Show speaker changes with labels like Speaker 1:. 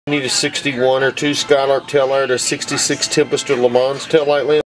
Speaker 1: You need a 61 or 2 Skylark taillight or 66 Tempest or Le Mans taillight lamp.